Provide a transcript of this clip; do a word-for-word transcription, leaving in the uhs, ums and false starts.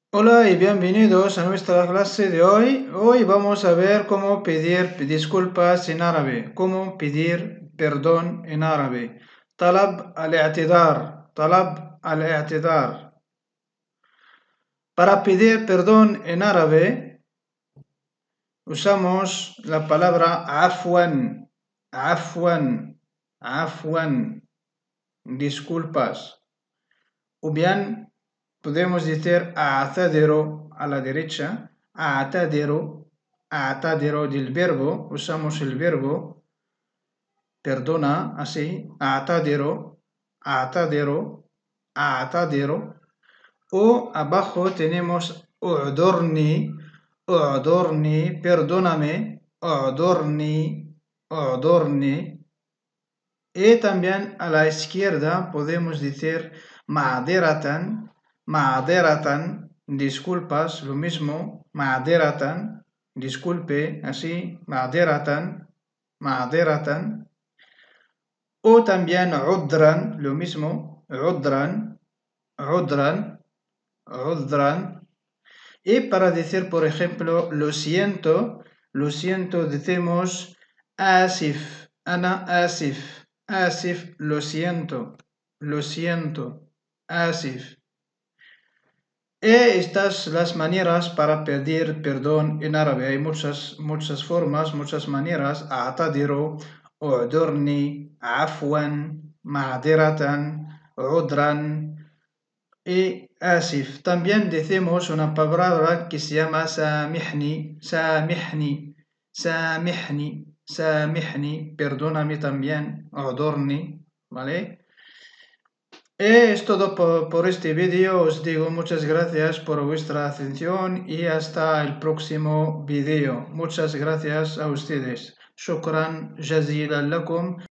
Hola y bienvenidos a nuestra clase de hoy. Hoy vamos a ver cómo pedir disculpas en árabe, cómo pedir perdón en árabe. Talab al-i'tidar, talab al-i'tidar. Para pedir perdón en árabe usamos la palabra afwan, afwan, afwan, disculpas. O bien podemos decir a'tadiru a la derecha, a'tadiru, a'tadiru del verbo, usamos el verbo perdona, así, a'tadiru, a'tadiru, a'tadiru. O abajo tenemos u'durni, u'durni, perdóname, u'durni, u'durni. Y también a la izquierda podemos decir ma'diratan, ma'diratan, disculpas, lo mismo, ma'diratan, disculpe, así, ma'diratan, ma'diratan. O también udran, lo mismo, udran, udran, udran. Y para decir, por ejemplo, lo siento, lo siento, decimos asif, ana asif. Asif, lo siento, lo siento, asif. Y estas las maneras para pedir perdón en árabe. Hay muchas, muchas formas, muchas maneras. A'tadiru, u'durni, afwan, ma'diratan, udran y asif. También decimos una palabra que se llama samihni, samihni, samihni. Samihni, perdóname también, udurni, ¿vale? Es todo por, por este vídeo, os digo muchas gracias por vuestra atención y hasta el próximo vídeo. Muchas gracias a ustedes. Shukran jazilan lakum.